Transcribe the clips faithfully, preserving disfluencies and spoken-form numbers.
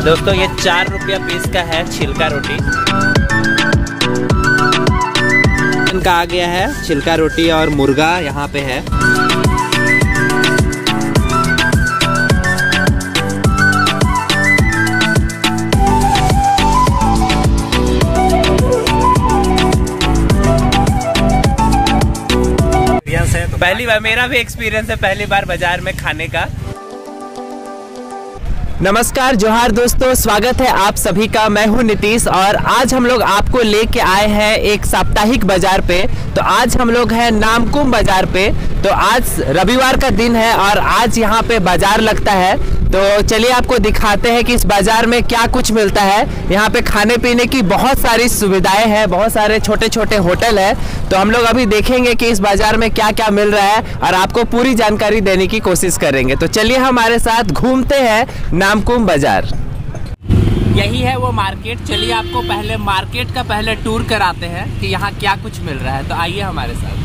दोस्तों ये चार रुपया पीस का है छिलका रोटी। इनका आ गया है छिलका रोटी और मुर्गा यहाँ पे है। पहली बार, मेरा भी एक्सपीरियंस है पहली बार बाजार में खाने का। नमस्कार, जोहार दोस्तों, स्वागत है आप सभी का। मैं हूं नीतीश और आज हम लोग आपको लेके आए हैं एक साप्ताहिक बाजार पे। तो आज हम लोग हैं नामकुम बाजार पे। तो आज रविवार का दिन है और आज यहाँ पे बाजार लगता है। तो चलिए आपको दिखाते हैं कि इस बाजार में क्या कुछ मिलता है। यहाँ पे खाने पीने की बहुत सारी सुविधाएं हैं, बहुत सारे छोटे छोटे होटल है। तो हम लोग अभी देखेंगे कि इस बाजार में क्या क्या मिल रहा है और आपको पूरी जानकारी देने की कोशिश करेंगे। तो चलिए हमारे साथ घूमते हैं नामकुम बाजार। यही है वो मार्केट। चलिए आपको पहले मार्केट का पहले टूर कराते हैं कि यहाँ क्या कुछ मिल रहा है। तो आइए हमारे साथ।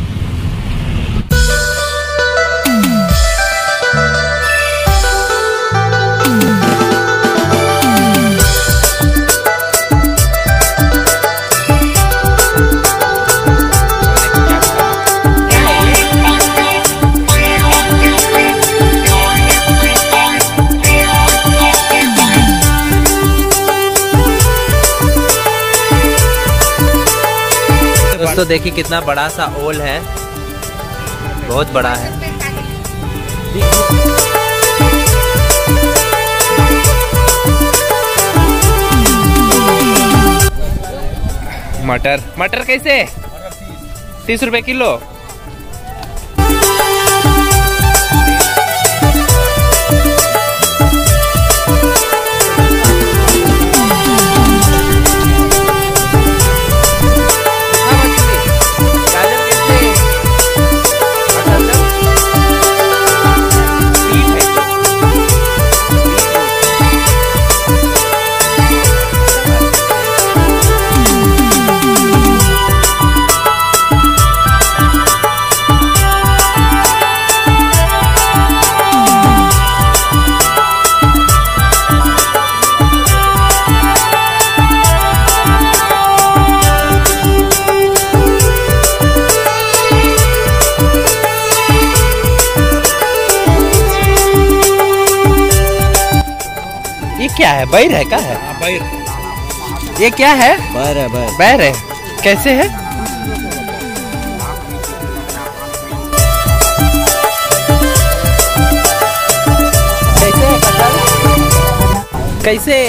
दोस्तों देखिए कितना बड़ा सा ओल है, बहुत बड़ा है। मटर मटर कैसे? तीस रुपए किलो। क्या है? बैर है? क्या है? बैर। ये क्या है? बैर है। बैर बैर है। कैसे है? कैसे है कटहल? कैसे?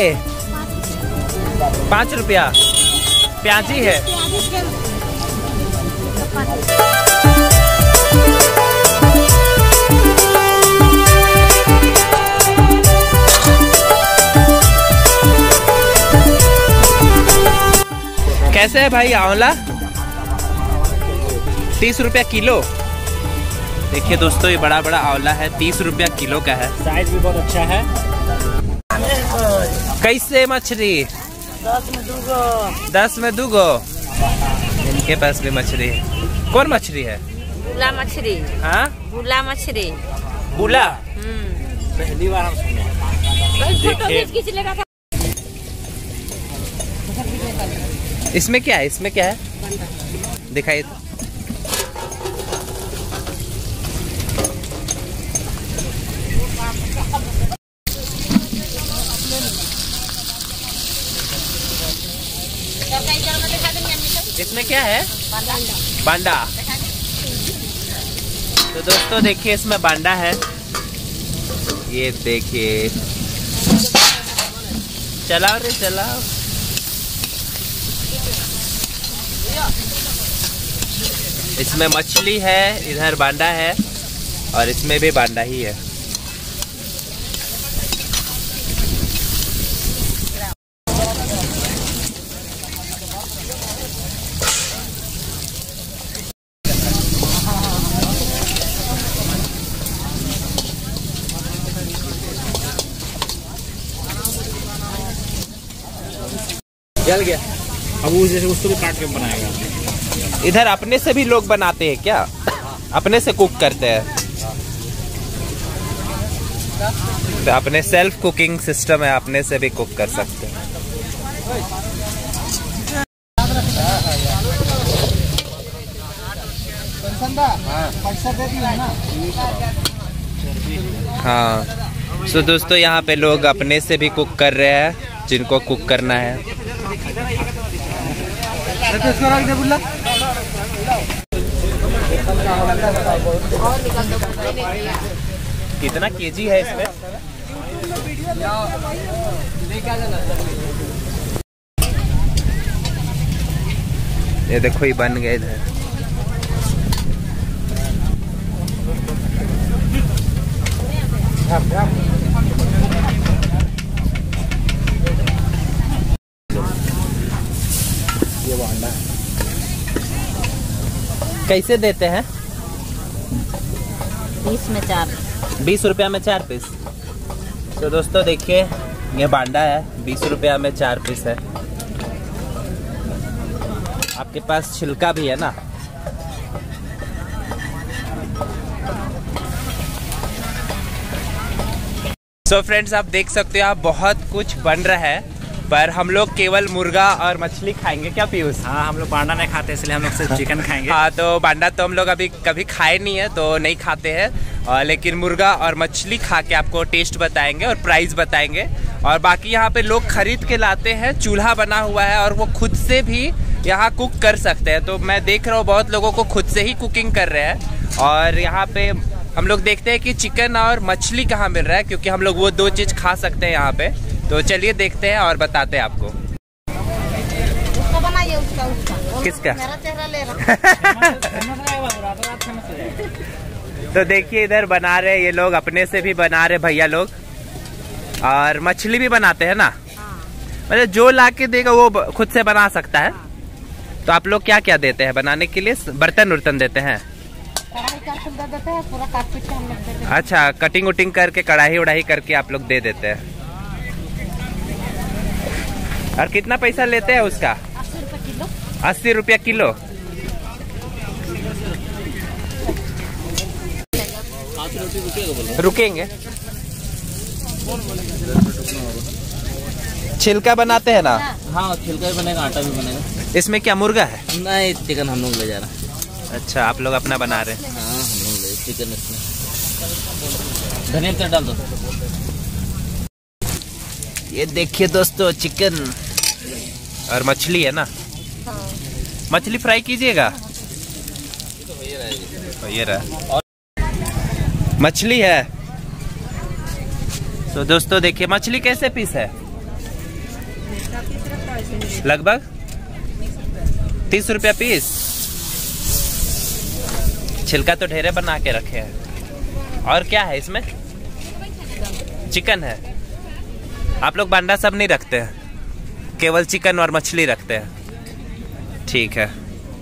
पाँच रुपया। प्याजी है। कैसे है भाई आंवला? तीस रुपया किलो। देखिए दोस्तों ये बड़ा बड़ा आंवला है, तीस रुपया किलो का है। साइज भी बहुत अच्छा है। कैसे मछली? दस में दो गो। दस में दो गो। इनके पास भी मछली है। कौन मछली है? बुला मछली। हाँ, बुला मछली। बुला? पहली बार हम सुने। इसमें क्या है? इसमें क्या है? दिखाइए तो। इसमें क्या है? बांडा। तो दोस्तों देखिए इसमें बांडा है। ये देखिए, चलाओ रे चलाओ। इसमें मछली है, इधर बांडा है और इसमें भी बांडा ही है। जल गया। अब वो जैसे उसको भी काट के बनाएगा। इधर अपने से भी लोग बनाते हैं क्या? अपने से कुक करते हैं। तो अपने सेल्फ कुकिंग सिस्टम है, अपने से भी कुक कर सकते हैं। हाँ, सो दोस्तों यहाँ पे लोग अपने से भी कुक कर रहे हैं जिनको कुक करना है। कितना केजी है इसमें? ये देखो ये बन गए इधर। ये बांडा कैसे देते हैं? बीस में चार बीस रुपया में चार पीस। तो दोस्तों देखिए ये बांडा है, बीस रुपया में चार पीस है। आपके पास छिलका भी है ना? सो so फ्रेंड्स आप देख सकते हो आप बहुत कुछ बन रहा है, पर हम लोग केवल मुर्गा और मछली खाएंगे क्या पीयूष? हाँ, हम लोग बांडा नहीं खाते इसलिए हम लोग सिर्फ चिकन खाएंगे। हाँ, तो बांडा तो हम लोग अभी कभी खाए नहीं है तो नहीं खाते हैं, और लेकिन मुर्गा और मछली खा के आपको टेस्ट बताएंगे और प्राइस बताएंगे। और बाकी यहाँ पे लोग खरीद के लाते हैं, चूल्हा बना हुआ है और वो खुद से भी यहाँ कुक कर सकते हैं। तो मैं देख रहा हूँ बहुत लोगों को खुद से ही कुकिंग कर रहे हैं। और यहाँ पे हम लोग देखते हैं कि चिकन और मछली कहाँ मिल रहा है, क्योंकि हम लोग वो दो चीज़ खा सकते हैं यहाँ पे। तो चलिए देखते हैं और बताते हैं आपको। उसका बनाइए, उसका उसका किसका? मेरा चेहरा ले रहा। तो देखिए इधर बना रहे ये लोग, अपने से भी बना रहे भैया लोग, और मछली भी बनाते हैं ना। मतलब जो ला के देगा वो खुद से बना सकता है। तो आप लोग क्या क्या देते हैं बनाने के लिए? बर्तन उर्तन देते हैं? दे देते हैं, पूरा काट पीट के हम लोग दे देते हैं। अच्छा, कटिंग उटिंग करके कढ़ाई उड़ाई करके आप लोग दे देते हैं। और कितना पैसा लेते हैं उसका? अस्सी रुपये किलो। अस्सी रुपया किलो। रुकेंगे। छिलका बनाते हैं ना? हाँ, छिलका भी बनेगा, आटा भी बनेगा। इसमें क्या मुर्गा है? नहीं, चिकन हम लोग ले जा रहे हैं। अच्छा, आप लोग अपना बना रहे हैं? हाँ, हम लोग ले चिकन इसमें धनिया पत्ता डाल दो। ये देखिए दोस्तों चिकन और मछली है ना। हाँ। मछली फ्राई कीजिएगा। ये रहा और मछली है। तो दोस्तों देखिए मछली कैसे पीस है? लगभग तीस रुपया पीस। छिलका तो ढेरे बना के रखे हैं। और क्या है इसमें? चिकन है। आप लोग बांडा सब नहीं रखते हैं, केवल चिकन और मछली रखते हैं? ठीक है।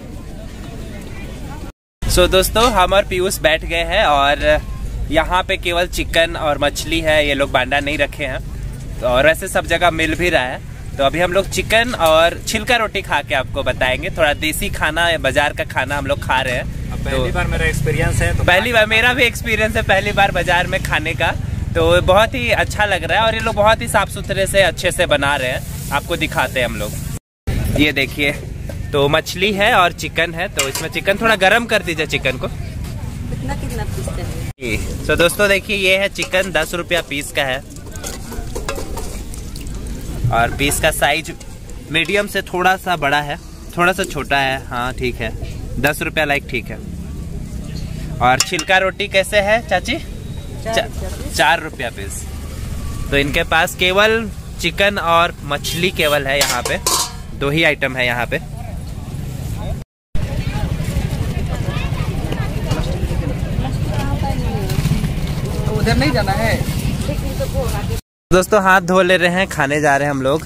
सो so, दोस्तों हम और पीयूष बैठ गए हैं और यहाँ पे केवल चिकन और मछली है, ये लोग बांडा नहीं रखे हैं। तो और वैसे सब जगह मिल भी रहा है। तो अभी हम लोग चिकन और छिलका रोटी खा के आपको बताएंगे। थोड़ा देसी खाना, बाजार का खाना हम लोग खा रहे हैं। पहली तो, बार मेरा एक्सपीरियंस है तो पहली बार मेरा भी एक्सपीरियंस है, पहली बार बाजार में खाने का। तो बहुत ही अच्छा लग रहा है और ये लोग बहुत ही साफ सुथरे से अच्छे से बना रहे हैं। आपको दिखाते हैं हम लोग। ये देखिए, तो मछली है और चिकन है। तो इसमें चिकन थोड़ा गरम कर दीजिए चिकन को। कितना कितना पीस है? तो दोस्तों देखिए ये है चिकन, दस रुपया पीस का है। और पीस का साइज मीडियम से थोड़ा सा बड़ा है, थोड़ा सा छोटा है। हाँ ठीक है, दस रुपया लाइक ठीक है। और छिलका रोटी कैसे है चाची? चा, चार रुपया पीस। तो इनके पास केवल चिकन और मछली केवल है यहाँ पे, दो ही आइटम है यहाँ पे। उधर नहीं जाना है। दोस्तों हाथ धो ले रहे हैं, खाने जा रहे हैं हम लोग।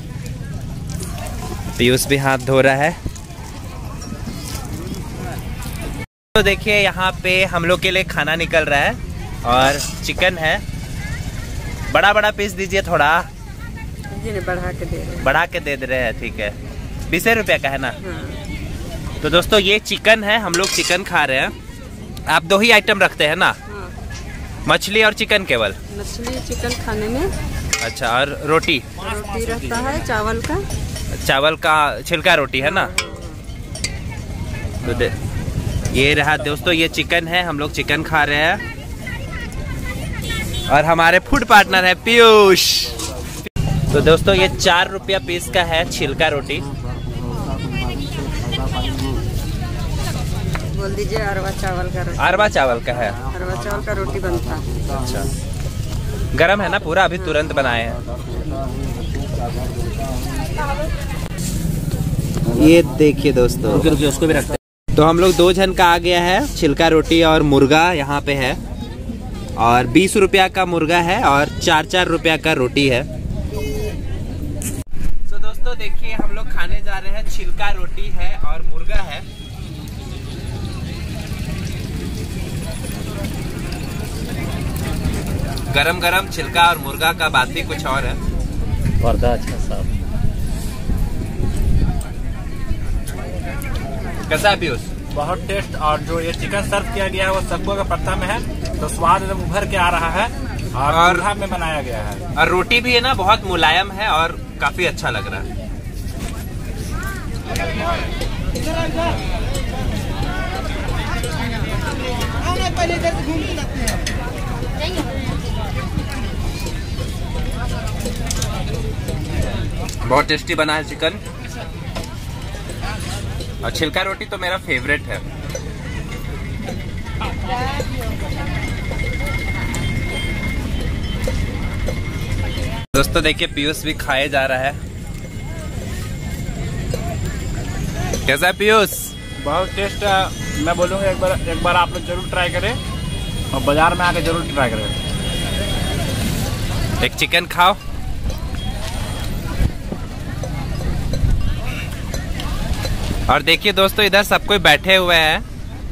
पीयूष भी हाथ धो रहा है। तो देखिए यहाँ पे हम लोग के लिए खाना निकल रहा है और चिकन है। बड़ा बड़ा पीस दीजिए थोड़ा। बढ़ा के दे रहे बढ़ा के दे दे रहे हैं, ठीक है। बीस रुपया का है ना। हाँ। तो दोस्तों ये चिकन है, हम लोग चिकन खा रहे हैं। आप दो ही आइटम रखते हैं ना? हाँ। मछली और चिकन केवल? मछली चिकन खाने में। अच्छा, और रोटी? रोटी रहता है चावल का। चावल का छिलका रोटी है ना। तो दे, ये रहा दोस्तों, ये चिकन है, हम लोग चिकन खा रहे हैं। और हमारे फूड पार्टनर है पीयूष। तो दोस्तों ये चार रुपया पीस का है छिलका रोटी। बोल दीजिए अरवा चावल का रोटी। अरवा चावल का है। अरवा चावल का रोटी बनता है। अच्छा, गरम है ना पूरा, अभी तुरंत बनाए हैं। ये देखिए दोस्तों, रुकिए रुकिए उसको भी रखते हैं। तो हम लोग दो जन का आ गया है छिलका रोटी और मुर्गा यहाँ पे है। और बीस रुपया का मुर्गा है और चार चार रुपया का रोटी है। तो दोस्तों देखिए हम लोग खाने जा रहे हैं, छिलका रोटी है और मुर्गा है। गरम गरम छिलका और मुर्गा का बात ही कुछ और है। पर्दा अच्छा साफ। कैसा है पीयूष? बहुत टेस्ट। और जो ये चिकन सर्व किया गया है वो सबको का पत्ता में है, तो स्वाद एकदम उभर के आ रहा है और और- चूल्हा में बनाया गया है। और रोटी भी है ना, बहुत मुलायम है और काफी अच्छा लग रहा है। बहुत टेस्टी बना है चिकन। और छिलका रोटी तो मेरा फेवरेट है। दोस्तों देखिए पीयूष भी खाए जा रहा है। कैसा है पीयूष? बहुत टेस्ट है। मैं बोलूँगा एक बार एक बार आप लोग जरूर ट्राई करें और बाजार में आके जरूर ट्राई करें। एक चिकन खाओ। और देखिए दोस्तों इधर सब कोई बैठे हुए हैं।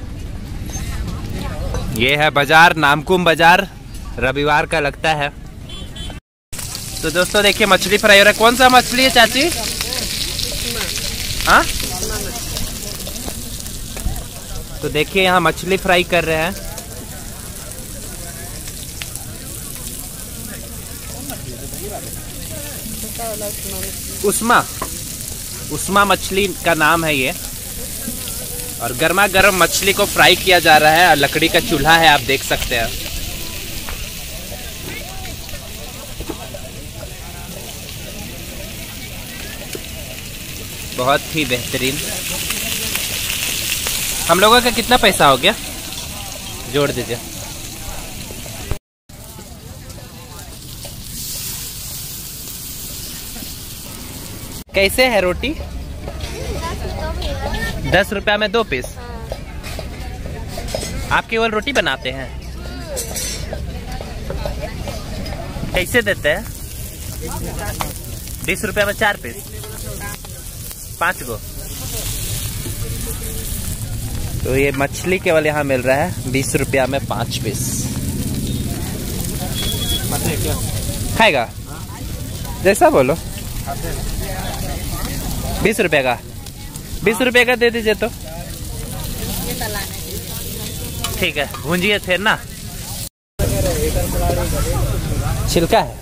ये है बाजार, नामकुम बाजार, रविवार का लगता है। तो दोस्तों देखिए मछली फ्राई हो रहा है। कौन सा मछली है चाची? हाँ, तो देखिए यहाँ मछली फ्राई कर रहे हैं। उस्मा उस्मा मछली का नाम है ये। और गर्मा गर्म मछली को फ्राई किया जा रहा है और लकड़ी का चूल्हा है, आप देख सकते हैं। बहुत ही बेहतरीन। हम लोगों का कितना पैसा हो गया? जोड़ दीजिए। कैसे है रोटी? दस रुपया में दो पीस। आप केवल रोटी बनाते हैं? कैसे देते हैं? बीस रुपया में चार पीस, पाँच गो। तो ये मछली केवल यहाँ मिल रहा है बीस रुपया में पाँच पीस। खाएगा? जैसा बोलो। बीस रुपए का, बीस रुपए का दे दीजिए तो ठीक है। भूंजिए फिर ना। छिलका है,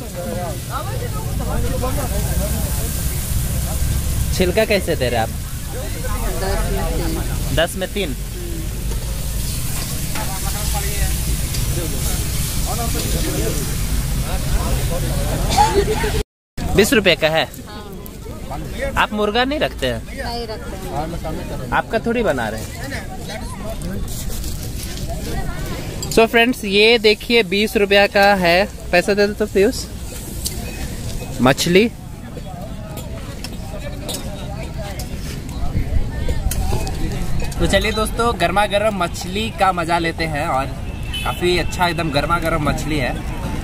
छिलका कैसे दे रहे आप? दस में तीन। बीस रुपए का है। आप मुर्गा नहीं रखते हैं? नहीं रखते हैं। आपका थोड़ी बना रहे हैं। सो so फ्रेंड्स ये देखिए बीस रुपया का है। पैसा दे दो तो पीयूष। मछली तो चलिए दोस्तों गर्मा गर्म मछली का मजा लेते हैं। और काफी अच्छा एकदम गर्मा गर्म मछली है।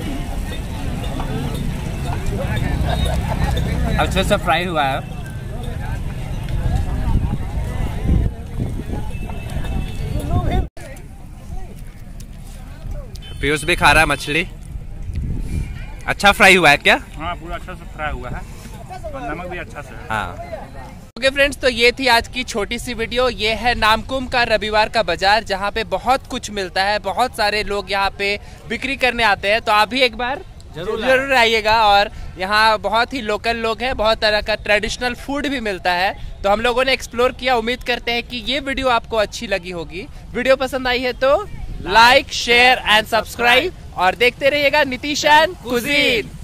अच्छे से फ्राई हुआ है। पीयूष भी खा रहा है मछली। अच्छा फ्राई हुआ है क्या? हाँ पूरा अच्छा से फ्राई हुआ है और नमक भी अच्छा से है। हाँ ओके फ्रेंड्स, तो ये थी आज की छोटी सी वीडियो। ये है नामकुम का रविवार का बाजार, जहाँ पे बहुत कुछ मिलता है, बहुत सारे लोग यहाँ पे बिक्री करने आते हैं। तो आप भी एक बार जरूर जरूर आइएगा। और यहाँ बहुत ही लोकल लोग हैं, बहुत तरह का ट्रेडिशनल फूड भी मिलता है। तो हम लोगों ने एक्सप्लोर किया। उम्मीद करते हैं कि ये वीडियो आपको अच्छी लगी होगी। वीडियो पसंद आई है तो लाइक, शेयर एंड सब्सक्राइब और देखते रहिएगा नीतीश एंड कुजीन।